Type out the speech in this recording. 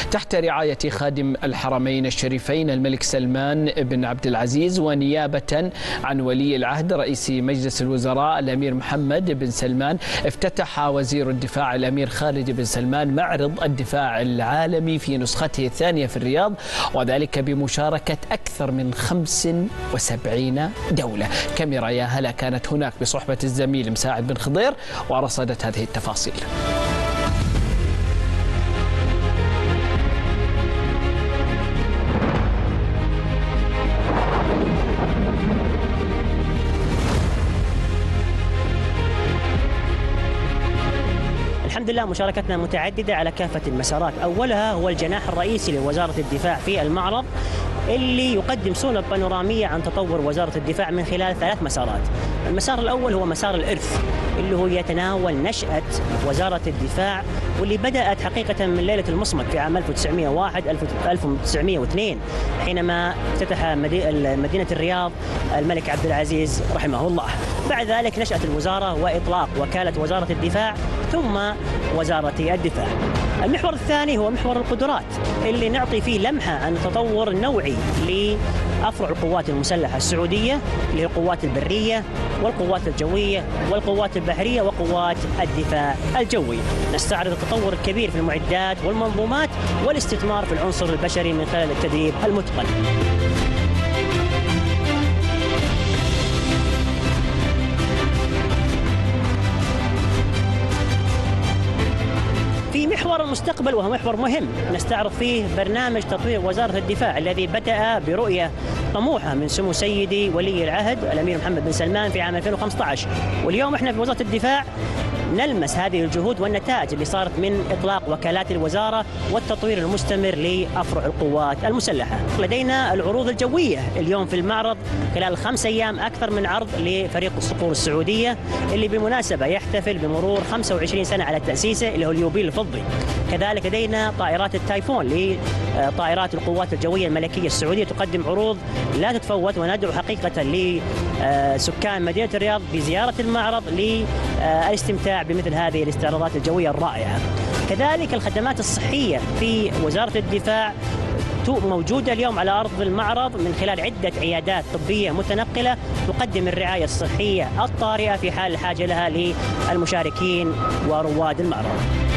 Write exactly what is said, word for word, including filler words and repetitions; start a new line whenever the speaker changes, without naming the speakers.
تحت رعاية خادم الحرمين الشريفين الملك سلمان بن عبد العزيز ونيابة عن ولي العهد رئيس مجلس الوزراء الأمير محمد بن سلمان، افتتح وزير الدفاع الأمير خالد بن سلمان معرض الدفاع العالمي في نسخته الثانية في الرياض، وذلك بمشاركة أكثر من خمس وسبعين دولة. كاميرا يا هلا كانت هناك بصحبة الزميل مساعد بن خضير ورصدت هذه التفاصيل.
الحمد لله مشاركتنا متعددة على كافة المسارات. أولها هو الجناح الرئيسي لوزارة الدفاع في المعرض، اللي يقدم صورة بانورامية عن تطور وزارة الدفاع من خلال ثلاث مسارات. المسار الأول هو مسار الإرث، اللي هو يتناول نشأة وزارة الدفاع، واللي بدأت حقيقة من ليلة المصمت في عام ألف وتسعمئة وواحد ألف وتسعمئة واثنين حينما افتتح مدينة الرياض الملك عبد العزيز رحمه الله. بعد ذلك نشأت الوزارة وإطلاق وكالة وزارة الدفاع ثم وزارة الدفاع. المحور الثاني هو محور القدرات، اللي نعطي فيه لمحة عن التطور النوعي لأفرع القوات المسلحة السعودية، اللي هي القوات البرية والقوات الجوية والقوات البحرية وقوات الدفاع الجوي. نستعرض التطور الكبير في المعدات والمنظومات والاستثمار في العنصر البشري من خلال التدريب المتقن. في محور المستقبل وهو محور مهم نستعرض فيه برنامج تطوير وزارة الدفاع الذي بدأ برؤية طموحة من سمو سيدي ولي العهد الأمير محمد بن سلمان في عام ألفين وخمسة عشر، واليوم احنا في وزارة الدفاع نلمس هذه الجهود والنتائج اللي صارت من إطلاق وكالات الوزارة والتطوير المستمر لأفرع القوات المسلحة. لدينا العروض الجوية اليوم في المعرض خلال خمس أيام، أكثر من عرض لفريق الصقور السعودية اللي بالمناسبة يحتفل بمرور خمسة وعشرين سنة على تأسيسه، اللي هو اليوبيل الفضي. كذلك لدينا طائرات التايفون لطائرات القوات الجوية الملكية السعودية تقدم عروض لا تتفوت، وندعو حقيقة لسكان مدينة الرياض بزيارة المعرض للاستمتاع بمثل هذه الاستعراضات الجوية الرائعة. كذلك الخدمات الصحية في وزارة الدفاع موجودة اليوم على أرض المعرض من خلال عدة عيادات طبية متنقلة تقدم الرعاية الصحية الطارئة في حال الحاجة لها للمشاركين ورواد المعرض.